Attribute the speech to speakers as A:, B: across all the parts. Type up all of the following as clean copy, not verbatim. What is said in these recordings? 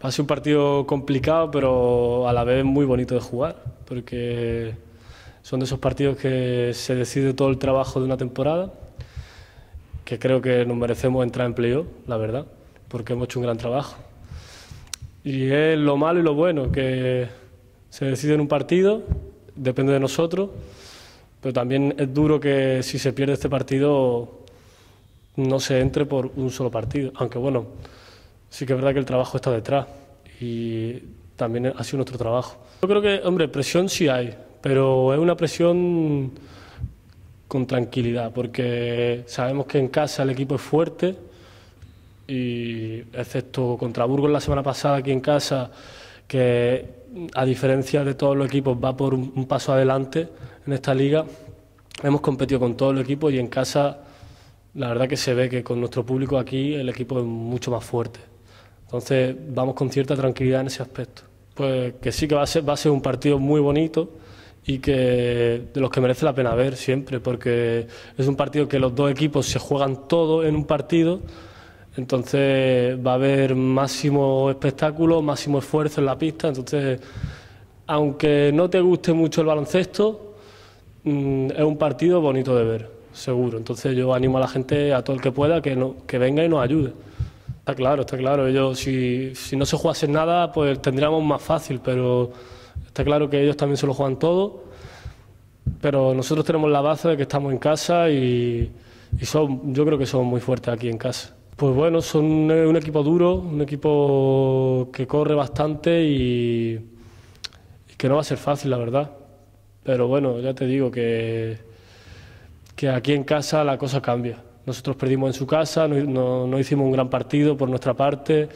A: Va a ser un partido complicado, pero a la vez muy bonito de jugar, porque son de esos partidos que se decide todo el trabajo de una temporada, que creo que nos merecemos entrar en playoff, la verdad, porque hemos hecho un gran trabajo. Y es lo malo y lo bueno, que se decide en un partido, depende de nosotros, pero también es duro que si se pierde este partido no se entre por un solo partido, aunque bueno, sí que es verdad que el trabajo está detrás y también ha sido nuestro trabajo. Yo creo que, hombre, presión sí hay, pero es una presión con tranquilidad, porque sabemos que en casa el equipo es fuerte y excepto contra Burgos la semana pasada aquí en casa, que a diferencia de todos los equipos va por un paso adelante en esta liga, hemos competido con todos los equipos y en casa la verdad que se ve que con nuestro público aquí el equipo es mucho más fuerte. Entonces vamos con cierta tranquilidad en ese aspecto. Pues que sí que va a ser un partido muy bonito y que de los que merece la pena ver siempre, porque es un partido que los dos equipos se juegan todo en un partido, entonces va a haber máximo espectáculo, máximo esfuerzo en la pista, entonces aunque no te guste mucho el baloncesto, es un partido bonito de ver, seguro. Entonces yo animo a la gente, a todo el que pueda, que venga y nos ayude. Está claro. Ellos, si no se jugase nada, pues tendríamos más fácil, pero está claro que ellos también se lo juegan todo. Pero nosotros tenemos la base de que estamos en casa y yo creo que somos muy fuertes aquí en casa. Pues bueno, son un equipo duro, un equipo que corre bastante y que no va a ser fácil, la verdad. Pero bueno, ya te digo que aquí en casa la cosa cambia. Nosotros perdimos en su casa, no hicimos un gran partido por nuestra parte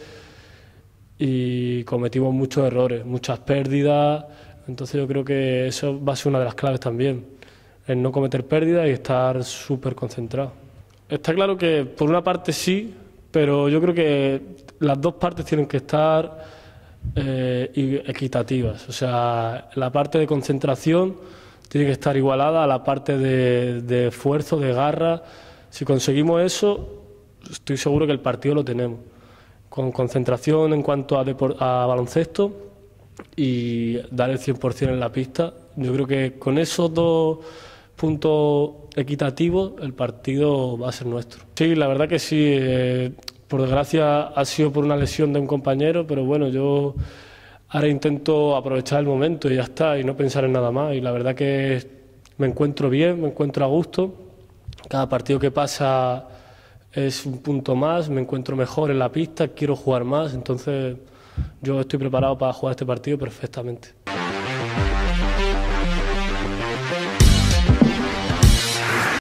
A: y cometimos muchos errores, muchas pérdidas. Entonces yo creo que eso va a ser una de las claves también, el no cometer pérdidas y estar súper concentrado. Está claro que por una parte sí, pero yo creo que las dos partes tienen que estar equitativas. O sea, la parte de concentración tiene que estar igualada a la parte de esfuerzo, de garra. Si conseguimos eso, estoy seguro que el partido lo tenemos. Con concentración en cuanto a baloncesto y dar el 100% en la pista. Yo creo que con esos dos puntos equitativos el partido va a ser nuestro. Sí, la verdad que sí. Por desgracia ha sido por una lesión de un compañero, pero bueno, yo ahora intento aprovechar el momento y ya está, y no pensar en nada más. Y la verdad que me encuentro bien, me encuentro a gusto. Cada partido que pasa es un punto más, me encuentro mejor en la pista, quiero jugar más, entonces yo estoy preparado para jugar este partido perfectamente.